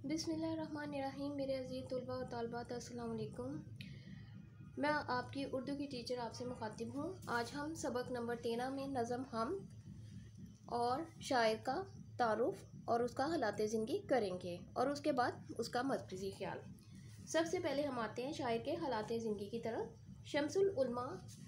बिस्मिल्लाहिर्रहमानिर्रहीम। मेरे अज़ीज़ तलबा व तालिबात, अस्सलाम वालेकुम। मैं आपकी उर्दू की टीचर आपसे मुखातिब हूँ। आज हम सबक नंबर 13 में नज़म हम और शायर का तारुफ और उसका हालात ज़िंदगी करेंगे और उसके बाद उसका मरकज़ी ख्याल। सबसे पहले हम आते हैं शायर के हालात ज़िंदगी की तरफ। शमसुल उलमा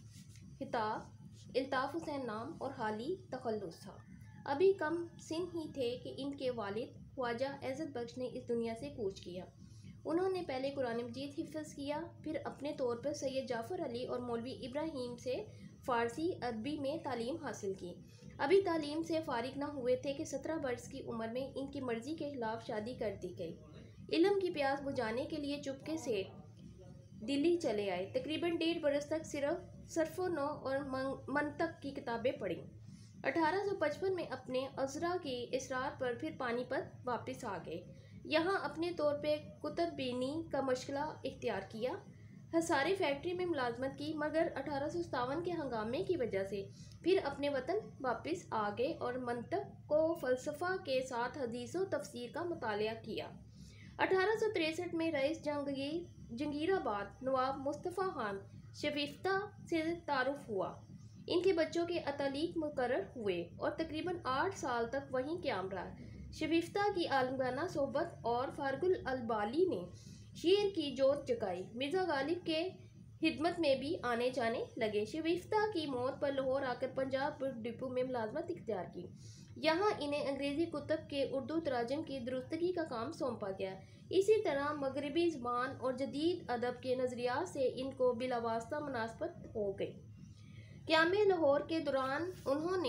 खिताब इल्ताफ़ हुसैन नाम और हाली तखल्लुस था। अभी कम सिन ही थे कि इनके वालिद ख्वाजा इज़्ज़त बख्श ने इस दुनिया से कूच किया। उन्होंने पहले कुरान मजीद हिफ्ज़ किया, फिर अपने तौर पर सैयद जाफ़र अली और मौलवी इब्राहिम से फ़ारसी अरबी में तालीम हासिल की। अभी तालीम से फ़ारिग न हुए थे कि 17 वर्ष की उम्र में इनकी मर्ज़ी के खिलाफ शादी कर दी गई। इल्म की प्यास बुझाने के लिए चुपके से दिल्ली चले आए। तकरीबन 1.5 बरस तक सिर्फ सर्फ़ो नौ और मंतक की किताबें पढ़ी। 1855 में अपने अज़रा के इसरार पर फिर पानीपत वापस आ गए। यहाँ अपने तौर पे कुतुबबीनी का मशग़ला इख्तियार किया। हसारी फैक्ट्री में मुलाजमत की, मगर 1857 के हंगामे की वजह से फिर अपने वतन वापस आ गए और मंतक को फ़लसफ़ा के साथ हदीस व तफसीर का मुतालिया किया। 1863 में रईस जंगीराबाद नवाब मुस्तफ़ा खान शरीफ्ता से तारुफ हुआ। इनके बच्चों के अतालीक मुकर्रर हुए और तकरीबन 8 साल तक वहीं क़याम रहा। शरीफ्ता की आलमगाना सोहबत और फारगुल अलबाली ने शेर की जोत जगाई। मिर्ज़ा गालिब के खिदमत में भी आने जाने लगे। शरीफ्ता की मौत पर लाहौर आकर पंजाब बुक डिपो में मुलाजमत इख्तियार की। यहाँ इन्हें अंग्रेज़ी कुतुब के उर्दू तराजम की दुरुस्तगी का काम सौंपा गया। इसी तरह मगरबी ज़बान और जदीद अदब के नज़रियात से इनको बिलावास्ता मुनासबत हो गई। क़याम लाहौर के दौरान उन्होंने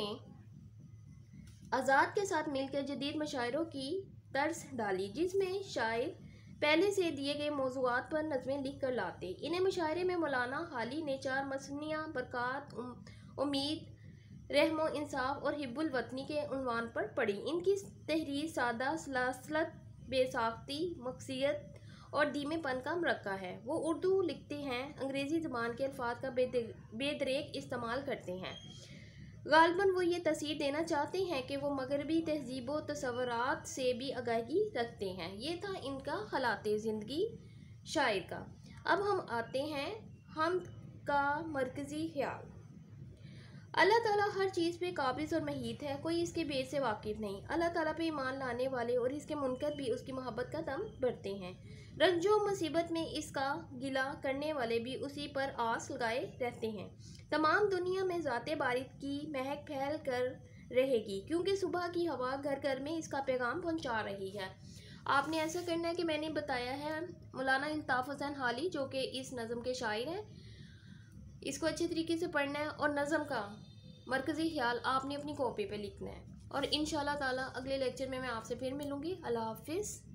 आज़ाद के साथ मिलकर जदीद मशायरों की तर्ज डाली, जिसमें शायर पहले से दिए गए मौज़ूआत पर नज़में लिख कर लाते। इन्हें मुशायरे में मौलाना हाली ने 4 मसनियाँ बरक़ात, उम्मीद, रहमो इंसाफ और हिब्बुल वतनी के उन्वान पर पढ़ी। इनकी तहरीर सादा, सलासलत, बेसाख्ती, मकसियत और धीमेपन का मरक्का है। वो उर्दू लिखते हैं, अंग्रेज़ी ज़बान के अल्फाज का बेदरेक इस्तेमाल करते हैं। गालिबन वो ये तस्वीर देना चाहते हैं कि वो मगरबी तहज़ीब व तसव्वुरात से भी आगाही रखते हैं। ये था इनका हालात ज़िंदगी शायर का। अब हम आते हैं हम का मरकज़ी ख्याल। अल्लाह ताला हर चीज़ पे काबिज़ और मुहीत है, कोई इसके भेद से वाकिफ़ नहीं। अल्लाह ताला पे ईमान लाने वाले और इसके मुनकर भी उसकी मोहब्बत का दम भरते हैं। रंजो मुसीबत में इसका गिला करने वाले भी उसी पर आस लगाए रहते हैं। तमाम दुनिया में ज़ाते बारिद की महक फैल कर रहेगी, क्योंकि सुबह की हवा घर घर में इसका पैगाम पहुँचा रही है। आपने ऐसा करना है कि मैंने बताया है। मौलाना इल्ताफ़ हुसैन हाली जो कि इस नज़म के शायर हैं, इसको अच्छे तरीके से पढ़ना है और नज़म का मरकज़ी ख्याल आपने अपनी कॉपी पे लिखना है। और इंशाल्लाह ताला अगले लेक्चर में मैं आपसे फिर मिलूँगी। अल्लाह हाफ़िज़।